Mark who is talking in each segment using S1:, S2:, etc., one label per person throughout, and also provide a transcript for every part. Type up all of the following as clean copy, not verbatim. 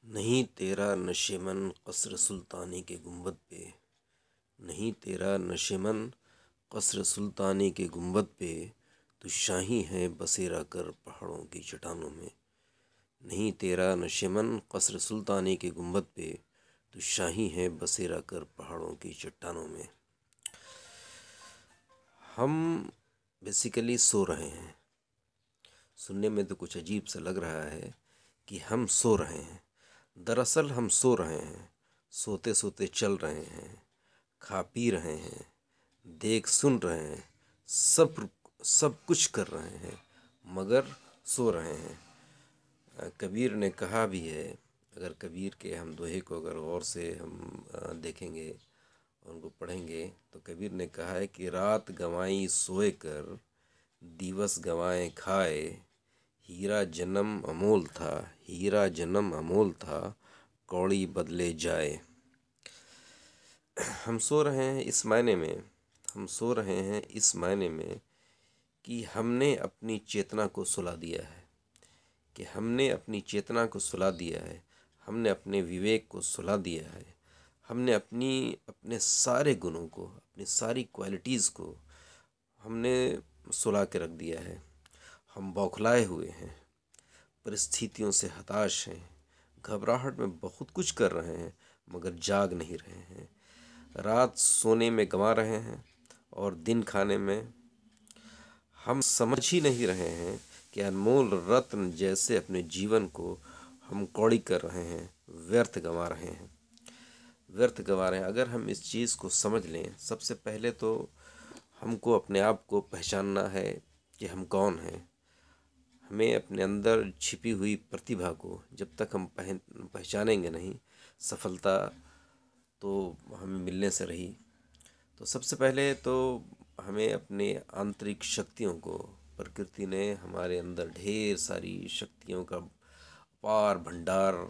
S1: नहीं तेरा नशेमन क़स्र सुल्तानी के गुंबद पे। नहीं तेरा नशेमन क़स्र सुल्तानी के गुंबद पे। तू शाही है बसेरा कर पहाड़ों की चट्टानों में। नहीं तेरा नशेमन क़स्र सुल्तानी के गुंबद पे। तू शाही है बसेरा कर पहाड़ों की चट्टानों में। हम बेसिकली सो रहे हैं। सुनने में तो कुछ अजीब सा लग रहा है कि हम सो रहे हैं। दरअसल हम सो रहे हैं, सोते सोते चल रहे हैं, खा पी रहे हैं, देख सुन रहे हैं, सब सब कुछ कर रहे हैं, मगर सो रहे हैं। कबीर ने कहा भी है, अगर कबीर के हम दोहे को अगर गौर से हम देखेंगे और उनको पढ़ेंगे तो कबीर ने कहा है कि रात गंवाई सोए कर, दिवस गंवाए खाए, हीरा जन्म अमोल था, हीरा जन्म अमोल था, कौड़ी बदले जाए। हम सो रहे हैं इस मायने में, हम सो रहे हैं इस मायने में कि हमने अपनी चेतना को सुला दिया है, कि हमने अपनी चेतना को सुला दिया है, हमने अपने विवेक को सुला दिया है, हमने अपने सारे गुणों को, अपनी सारी क्वालिटीज़ को हमने सुला के रख दिया है। हम बौखलाए हुए हैं, परिस्थितियों से हताश हैं, घबराहट में बहुत कुछ कर रहे हैं मगर जाग नहीं रहे हैं। रात सोने में गंवा रहे हैं और दिन खाने में। हम समझ ही नहीं रहे हैं कि अनमोल रत्न जैसे अपने जीवन को हम कौड़ी कर रहे हैं, व्यर्थ गंवा रहे हैं, व्यर्थ गंवा रहे हैं। अगर हम इस चीज़ को समझ लें, सबसे पहले तो हमको अपने आप को पहचानना है कि हम कौन हैं। हमें अपने अंदर छिपी हुई प्रतिभा को जब तक हम पहचानेंगे नहीं, सफलता तो हमें मिलने से रही। तो सबसे पहले तो हमें अपने आंतरिक शक्तियों को, प्रकृति ने हमारे अंदर ढेर सारी शक्तियों का अपार भंडार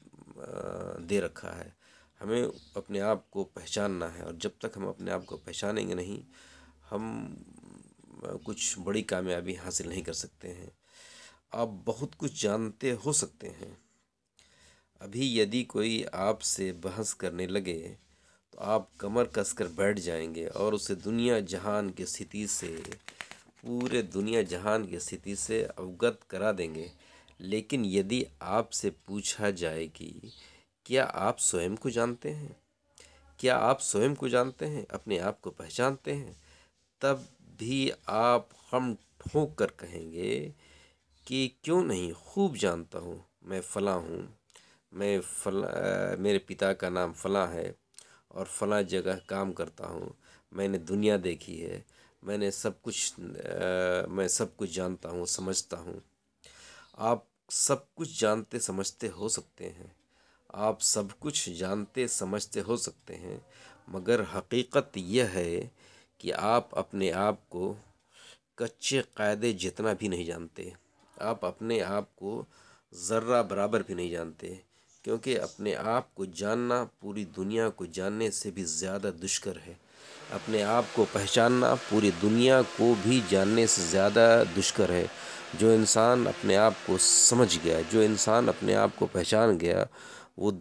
S1: दे रखा है। हमें अपने आप को पहचानना है और जब तक हम अपने आप को पहचानेंगे नहीं, हम कुछ बड़ी कामयाबी हासिल नहीं कर सकते हैं। आप बहुत कुछ जानते हो सकते हैं। अभी यदि कोई आपसे बहस करने लगे तो आप कमर कसकर बैठ जाएंगे और उसे दुनिया जहान की स्थिति से, पूरे दुनिया जहान की स्थिति से अवगत करा देंगे। लेकिन यदि आपसे पूछा जाए कि क्या आप स्वयं को जानते हैं, क्या आप स्वयं को जानते हैं, अपने आप को पहचानते हैं, तब भी आप हम ठोक कर कहेंगे कि क्यों नहीं, खूब जानता हूँ, मैं फ़लाँ हूँ, मैं मेरे पिता का नाम फ़लाँ है और फ़लाँ जगह काम करता हूँ, मैंने दुनिया देखी है, मैंने सब कुछ मैं सब कुछ जानता हूँ, समझता हूँ। आप सब कुछ जानते समझते हो सकते हैं, आप सब कुछ जानते समझते हो सकते हैं, मगर हकीकत यह है कि आप अपने आप को कच्चे कायदे जितना भी नहीं जानते। आप अपने आप को ज़र्रा बराबर भी नहीं जानते, क्योंकि अपने आप को जानना पूरी दुनिया को जानने से भी ज़्यादा दुष्कर है। अपने आप को पहचानना पूरी दुनिया को भी जानने से ज़्यादा दुष्कर है। जो इंसान अपने आप को समझ गया, जो इंसान अपने आप को पहचान गया, वो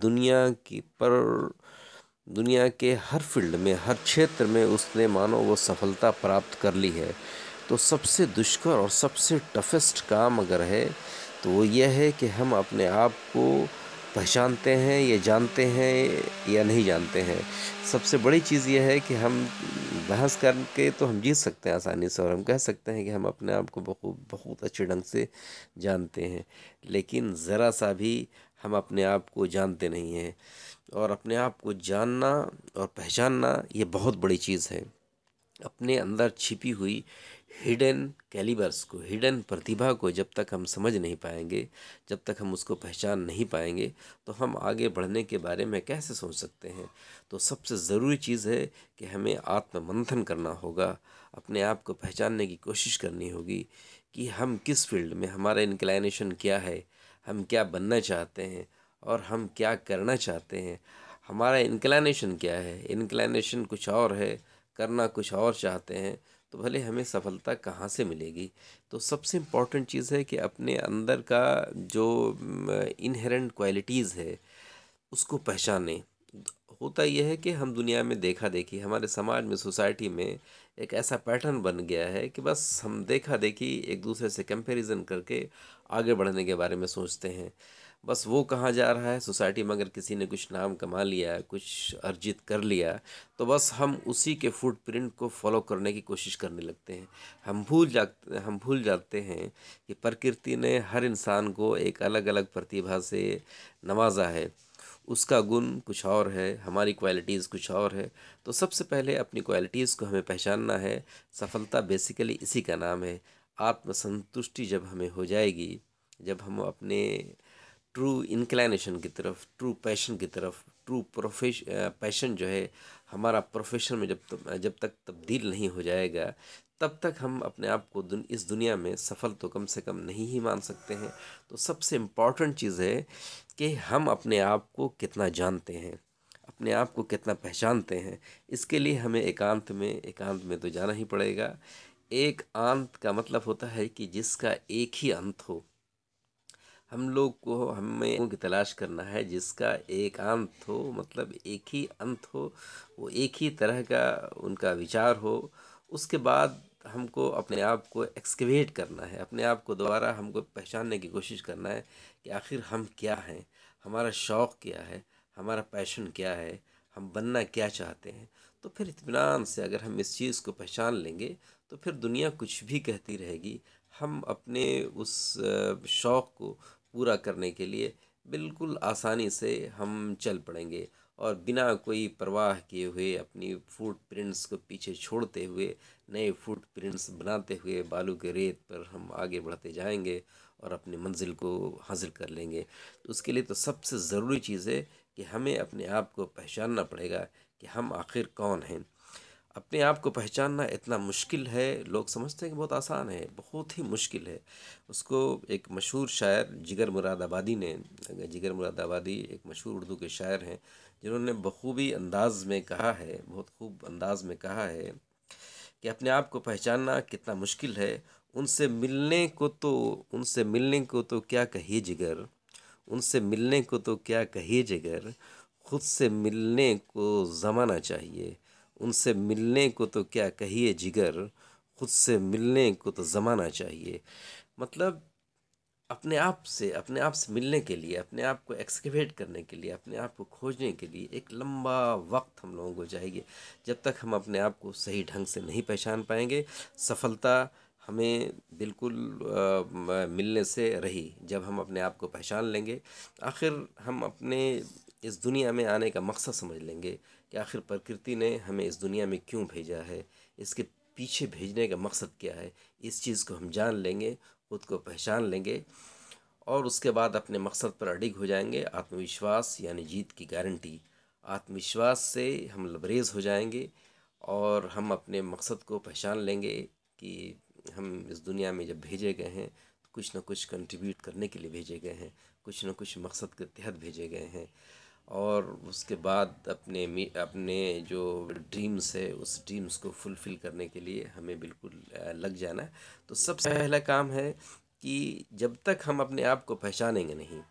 S1: दुनिया के हर फील्ड में, हर क्षेत्र में उसने मानो वो सफलता प्राप्त कर ली है। तो सबसे दुष्कर और सबसे टफेस्ट काम अगर है तो वो यह है कि हम अपने आप को पहचानते हैं, ये जानते हैं या नहीं जानते हैं। सबसे बड़ी चीज़ ये है कि हम बहस करके तो हम जीत सकते हैं आसानी से, और हम कह सकते हैं कि हम अपने आप को बहुत बहुत अच्छे ढंग से जानते हैं, लेकिन ज़रा सा भी हम अपने आप को जानते नहीं हैं। और अपने आप को जानना और पहचानना ये बहुत बड़ी चीज़ है। अपने अंदर छिपी हुई हिडन कैलिबर्स को, हिडन प्रतिभा को जब तक हम समझ नहीं पाएंगे, जब तक हम उसको पहचान नहीं पाएंगे, तो हम आगे बढ़ने के बारे में कैसे सोच सकते हैं। तो सबसे ज़रूरी चीज़ है कि हमें आत्ममंथन करना होगा, अपने आप को पहचानने की कोशिश करनी होगी कि हम किस फील्ड में, हमारा इंक्लाइनेशन क्या है, हम क्या बनना चाहते हैं और हम क्या करना चाहते हैं। हमारा इंक्लाइनेशन क्या है, इंक्लाइनेशन कुछ और है, करना कुछ और चाहते हैं, तो भले हमें सफलता कहाँ से मिलेगी। तो सबसे इम्पॉर्टेंट चीज़ है कि अपने अंदर का जो इनहेरेंट क्वालिटीज़ है उसको पहचानें। होता यह है कि हम दुनिया में देखा देखी, हमारे समाज में, सोसाइटी में एक ऐसा पैटर्न बन गया है कि बस हम देखा देखी एक दूसरे से कंपैरिजन करके आगे बढ़ने के बारे में सोचते हैं। बस वो कहाँ जा रहा है सोसाइटी में, अगर किसी ने कुछ नाम कमा लिया, कुछ अर्जित कर लिया, तो बस हम उसी के फुटप्रिंट को फॉलो करने की कोशिश करने लगते हैं। हम भूल जाते हैं कि प्रकृति ने हर इंसान को एक अलग अलग प्रतिभा से नवाजा है। उसका गुण कुछ और है, हमारी क्वालिटीज़ कुछ और है। तो सबसे पहले अपनी क्वालिटीज़ को हमें पहचानना है। सफलता बेसिकली इसी का नाम है। आत्मसंतुष्टि जब हमें हो जाएगी, जब हम अपने ट्रू इंक्लिनेशन की तरफ, ट्रू पैशन की तरफ, ट्रू पैशन जो है हमारा प्रोफेशन में जब तक तब्दील नहीं हो जाएगा, तब तक हम अपने आप को इस दुनिया में सफल तो कम से कम नहीं ही मान सकते हैं। तो सबसे इम्पॉर्टेंट चीज़ है कि हम अपने आप को कितना जानते हैं, अपने आप को कितना पहचानते हैं। इसके लिए हमें एकांत में तो जाना ही पड़ेगा। एक अंत का मतलब होता है कि जिसका एक ही अंत हो। हम लोग को हमें की तलाश करना है जिसका एक अंत हो, मतलब एक ही अंत हो, वो एक ही तरह का उनका विचार हो। उसके बाद हमको अपने आप को एक्सकेवेट करना है, अपने आप को दोबारा हमको पहचानने की कोशिश करना है कि आखिर हम क्या हैं, हमारा शौक़ क्या है, हमारा पैशन क्या है, हम बनना क्या चाहते हैं। तो फिर इत्मीनान से अगर हम इस चीज़ को पहचान लेंगे, तो फिर दुनिया कुछ भी कहती रहेगी, हम अपने उस शौक़ को पूरा करने के लिए बिल्कुल आसानी से हम चल पड़ेंगे। और बिना कोई परवाह किए हुए, अपनी फुटप्रिंट्स को पीछे छोड़ते हुए, नए फुटप्रिंट्स बनाते हुए बालू के रेत पर हम आगे बढ़ते जाएंगे और अपनी मंजिल को हासिल कर लेंगे। तो उसके लिए तो सबसे ज़रूरी चीज़ है कि हमें अपने आप को पहचानना पड़ेगा कि हम आखिर कौन हैं। अपने आप को पहचानना इतना मुश्किल है, लोग समझते हैं कि बहुत आसान है, बहुत ही मुश्किल है। उसको एक मशहूर शायर जिगर मुरादाबादी एक मशहूर उर्दू के शायर हैं, जिन्होंने बखूबी अंदाज में कहा है, बहुत खूब अंदाज में कहा है कि अपने आप को पहचानना कितना मुश्किल है। उनसे मिलने को तो क्या कहिए जिगर, उनसे मिलने को तो क्या कहिए जिगर, खुद से मिलने को ज़माना चाहिए। उनसे मिलने को तो क्या कहिए जिगर, खुद से मिलने को तो ज़माना चाहिए। मतलब अपने आप से मिलने के लिए, अपने आप को एक्सकेवेट करने के लिए, अपने आप को खोजने के लिए एक लंबा वक्त हम लोगों को चाहिए। जब तक हम अपने आप को सही ढंग से नहीं पहचान पाएंगे, सफलता हमें बिल्कुल मिलने से रही। जब हम अपने आप को पहचान लेंगे, आखिर हम अपने इस दुनिया में आने का मकसद समझ लेंगे कि आखिर प्रकृति ने हमें इस दुनिया में क्यों भेजा है, इसके पीछे भेजने का मकसद क्या है। इस चीज़ को हम जान लेंगे, खुद को पहचान लेंगे और उसके बाद अपने मकसद पर अडिग हो जाएंगे। आत्मविश्वास यानी जीत की गारंटी। आत्मविश्वास से हम लबरेज हो जाएंगे और हम अपने मकसद को पहचान लेंगे कि हम इस दुनिया में जब भेजे गए हैं तो कुछ ना कुछ कंट्रीब्यूट करने के लिए भेजे गए हैं, कुछ ना कुछ मकसद के तहत भेजे गए हैं। और उसके बाद अपने जो ड्रीम्स है उस ड्रीम्स को फुलफ़िल करने के लिए हमें बिल्कुल लग जाना है। तो सबसे पहला काम है कि जब तक हम अपने आप को पहचानेंगे नहीं,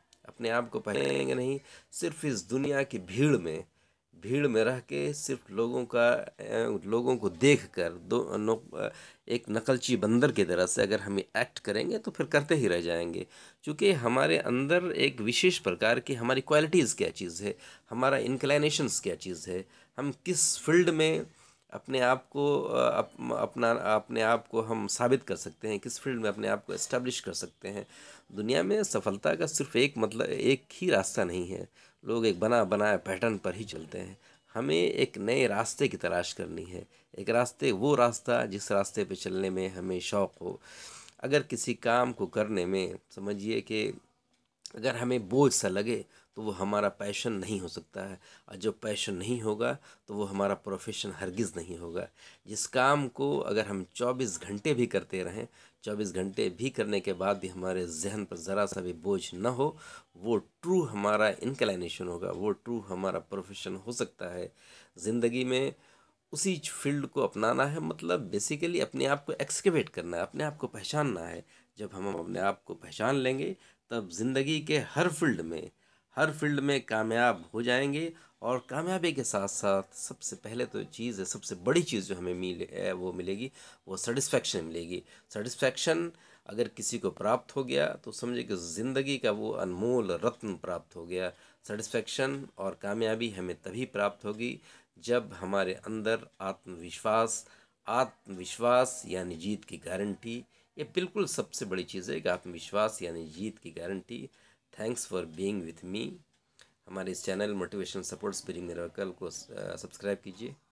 S1: सिर्फ इस दुनिया की भीड़ में रह के सिर्फ लोगों को देख कर एक नकलची बंदर की तरह से अगर हम एक्ट करेंगे तो फिर करते ही रह जाएंगे। क्योंकि हमारे अंदर एक विशेष प्रकार की हमारी क्वालिटीज़ क्या चीज़ है, हमारा इंक्लिनेशंस क्या चीज़ है, हम किस फील्ड में अपने आप को अपने आप को हम साबित कर सकते हैं, किस फील्ड में अपने आप को एस्टेब्लिश कर सकते हैं। दुनिया में सफलता का सिर्फ एक ही रास्ता नहीं है। लोग एक बना बनाया पैटर्न पर ही चलते हैं। हमें एक नए रास्ते की तलाश करनी है, वो रास्ता जिस रास्ते पे चलने में हमें शौक़ हो। अगर किसी काम को करने में समझिए कि अगर हमें बोझ सा लगे तो वो हमारा पैशन नहीं हो सकता है, और जो पैशन नहीं होगा तो वो हमारा प्रोफेशन हरगिज़ नहीं होगा। जिस काम को अगर हम 24 घंटे भी करते रहें, 24 घंटे भी करने के बाद भी हमारे जहन पर ज़रा सा भी बोझ न हो, वो ट्रू हमारा इंक्लिनेशन होगा, वो ट्रू हमारा प्रोफेशन हो सकता है। ज़िंदगी में उसी फील्ड को अपनाना है। मतलब बेसिकली अपने आप को एक्सकेवेट करना है, अपने आप को पहचानना है। जब हम अपने आप को पहचान लेंगे तब ज़िंदगी के हर फील्ड में कामयाब हो जाएंगे। और कामयाबी के साथ साथ सबसे पहले तो चीज़ है, सबसे बड़ी चीज़ जो हमें वो मिलेगी, वो सेटिस्फैक्शन मिलेगी। सेटिस्फैक्शन अगर किसी को प्राप्त हो गया तो समझे कि ज़िंदगी का वो अनमोल रत्न प्राप्त हो गया। सेटिस्फैक्शन और कामयाबी हमें तभी प्राप्त होगी जब हमारे अंदर आत्मविश्वास, आत्मविश्वास यानी जीत की गारंटी, ये बिल्कुल सबसे बड़ी चीज़ है कि आत्मविश्वास यानी जीत की guarantee. Thanks for being with me. हमारे इस channel motivation support inspiring miracle को सब्सक्राइब कीजिए।